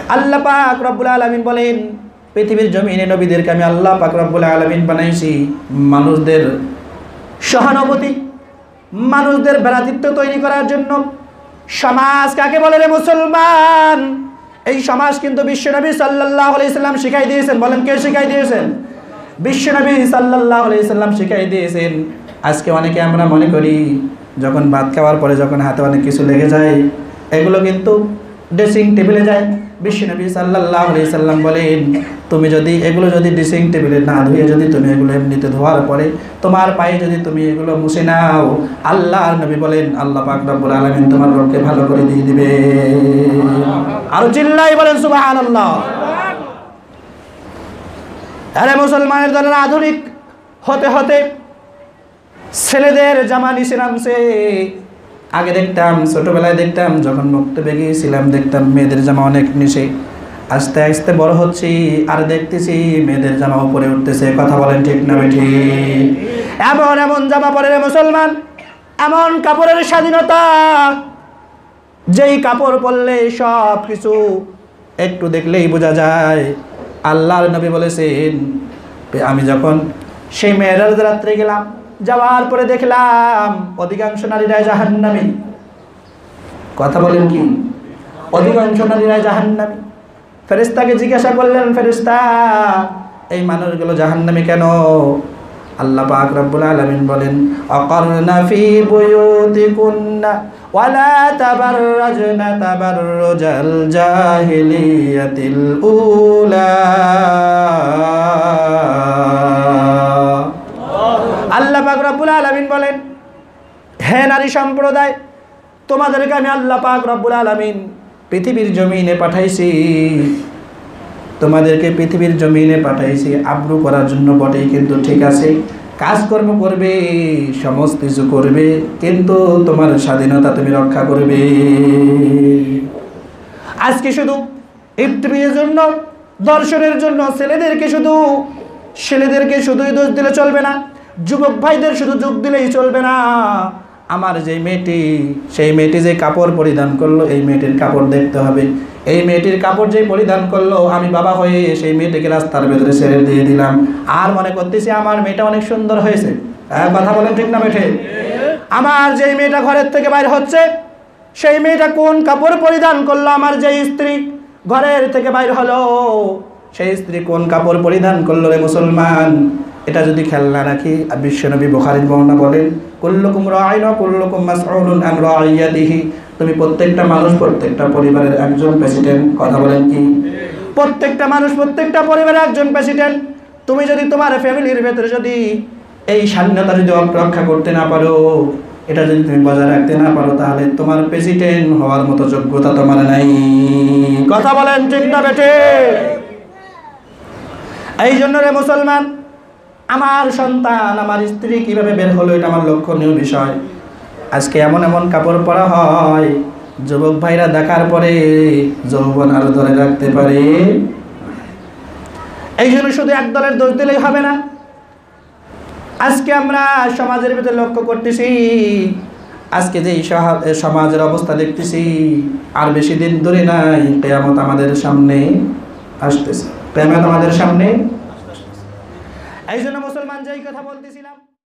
আল্লাহ পাক রব্বুল আলামিন বলেন, পৃথিবীর জমিনে নবীদেরকে আমি আল্লাহ পাক রব্বুল আলামিন বানাইছি মানুষদের সহানুভূতি, মানুষদের ভ্রাতৃত্ব তৈরি করার জন্য। সমাজ কাকে বলে রে মুসলমান? এই সমাজ কিন্তু বিশ্বনবী সাল্লাল্লাহু আলাইহি সাল্লাম শিখাই দিয়েছেন। বলেন, কে শিখাই দিয়েছেন? বিশ্বনবী সাল্লাল্লাহু আলাইহি সাল্লাম শিখাই দিয়েছেন। আজকে অনেকে আমরা মনে করি যখন ভাত খাওয়ার পরে যখন হাতে অনেক কিছু লেগে যায়, এগুলো কিন্তু ড্রেসিং টেবিলে যায়। বিশ্বনবী সাল্লাল্লাহু আলাইহি সাল্লাম বলেন, তুমি যদি এগুলো যদি ড্রেসিং টেবিলে না ধুয়ে যদি তুমি এগুলো এমনিতে ধোয়ার পরে তোমার পায়ে যদি তুমি এগুলো মুছে নাও, আল্লাহর নবী বলেন আল্লাহ পাক রব্বুল আলামিন তোমার রোগকে ভালো করে দিয়ে দিবে। আর চিল্লাই বলেন সুবহানাল্লাহ। আরে মুসলমানের দলের আধুনিক হতে হতে ছেলেদের জামা নিচে নামছে। আগে দেখতাম, ছোটবেলায় দেখতাম, যখন মুক্তবে গিয়েছিলাম দেখতাম মেয়েদের জামা অনেক নিচে। আস্তে আস্তে বড় হচ্ছি আর দেখতেছি মেয়েদের জামা উপরে উঠতেছে। কথা বলেন ঠিক না ঠিক? এমন এমন জামা পরে রে মুসলমান, এমন কাপড়ের স্বাধীনতা, যেই কাপড় পরলে সব কিছু একটু দেখলেই বোঝা যায়। আল্লাহর নবী বলেছেন, আমি যখন সেই মেয়েরাজ রাত্রে গেলাম, যাওয়ার পরে দেখলাম অধিকাংশ নারীরা জাহান্নামী। কথা বলেন কি? অধিকাংশ নারীরা জাহান্নামী। ফেরেশতাকে জিজ্ঞাসা করলেন, ফেরেশতা এই মানুষগুলো জাহান্নামী কেন? আল্লাহ পাক রব্বুল আলামিন বলেন, আকারনা ফি বুয়ুতিকুন্না ওয়ালা তাবাররাজনা তাবাররুজাল জাহিলিয়াতিল উলা। আল্লাহ পাক রব্বুল আলামিন বলেন, হে নারী সম্প্রদায়, তোমাদেরকে আমি আল্লাহ পাক রব্বুল আলামিন পৃথিবীর জমিনে পাঠাইছি। তোমাদেরকে পৃথিবীর জমিনে পাঠাইছি আব্রু করার জন্য বটেই, কিন্তু ঠিক আছে কাজকর্ম করবে, সমস্ত কিছু করবে, কিন্তু তোমার স্বাধীনতা তুমি রক্ষা করবে। আজকে শুধু ইফতিরের জন্য, দর্শনের জন্য ছেলেদেরকে শুধুই দোষ দিলে চলবে না, যুবক ভাইদের শুধু যোগ দিলেই চলবে না। আমার যে মেয়েটি, সেই মেয়েটি যে কাপড় পরিধান করলো, এই মেয়েটির কাপড় দেখতে হবে। এই মেয়েটির কাপড় যে পরিধান করলো, আমি বাবা হয়ে সেই মেয়েটিকে রাস্তার ভেতরে ছেড়ে দিয়ে দিলাম, আর মনে করতেছি আমার মেয়েটা অনেক সুন্দর হয়েছে। কথা বলেন ঠিক না বেঠে? আমার যেই মেয়েটা ঘরের থেকে বাইরে হচ্ছে, সেই মেয়েটা কোন কাপড় পরিধান করলো? আমার যে স্ত্রী ঘরের থেকে বাইরে হলো, সেই স্ত্রী কোন কাপড় পরিধান করলো রে মুসলমান? এটা যদি খেয়াল না রাখি, বিশ্বনবী বুখারীর বর্ণনা বলেন, কুল্লুকুম রাঈন ওয়া কুল্লুকুম মাসউলুন আন রাঈয়াতিহি। তুমি প্রত্যেকটা মানুষ, প্রত্যেকটা পরিবারের একজন প্রেসিডেন্ট। কথা বলেন কি? প্রত্যেকটা মানুষ, প্রত্যেকটা পরিবারের একজন প্রেসিডেন্ট। তুমি যদি তোমার ফ্যামিলির ভেতরে যদি এই স্বাধীনতা যদি রক্ষা করতে না পারো, এটা যদি তুমি বজায় রাখতে না পারো, তাহলে তোমার প্রেসিডেন্ট হওয়ার মতো যোগ্যতা তোমার নাই। কথা বলেন ঠিক না বেঠে? এই জন্য রে মুসলমান, আমার সন্তান, আমার স্ত্রী কিভাবে বের হলো, এটা আমার লক্ষণীয় বিষয়। আজকে এমন এমন কাপড় পরা হয়, যুবক ভাইরা দেখার পরে যৌবন আরো ধরে রাখতে পারে। এই জন্য শুধু এক দলের দোষ দিলেই হবে না। আজকে আমরা সমাজের ভিতরে লক্ষ্য করতেছি, আজকে যে সমাজের অবস্থা দেখতেছি, আর বেশি দিন দূরে নাই, কিয়ামত আমাদের সামনে আসতেছে। কিয়ামত আমাদের সামনে। এই জন্য মুসলমান যেই কথা বলতেছিলাম,